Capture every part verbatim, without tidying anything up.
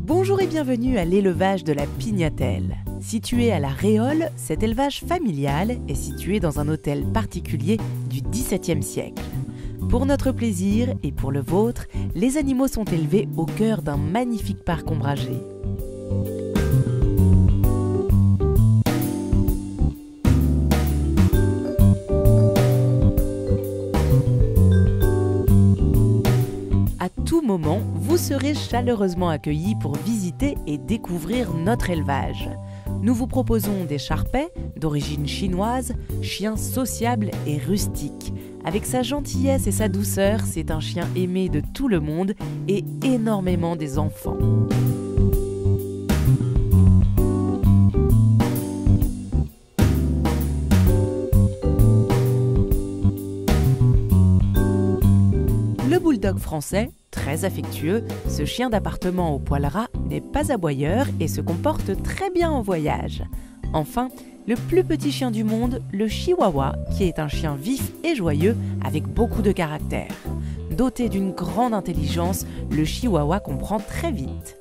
Bonjour et bienvenue à l'élevage de la Pignatelle. Situé à la Réole, cet élevage familial est situé dans un hôtel particulier du dix-septième siècle. Pour notre plaisir et pour le vôtre, les animaux sont élevés au cœur d'un magnifique parc ombragé. À tout moment, vous serez chaleureusement accueillis pour visiter et découvrir notre élevage. Nous vous proposons des Sharpais d'origine chinoise, chien sociable et rustique. Avec sa gentillesse et sa douceur, c'est un chien aimé de tout le monde et énormément des enfants. Le bulldog français, très affectueux, ce chien d'appartement au poil ras n'est pas aboyeur et se comporte très bien en voyage. Enfin, le plus petit chien du monde, le chihuahua, qui est un chien vif et joyeux avec beaucoup de caractère. Doté d'une grande intelligence, le chihuahua comprend très vite.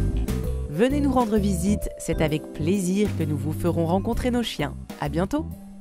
Venez nous rendre visite, c'est avec plaisir que nous vous ferons rencontrer nos chiens. À bientôt!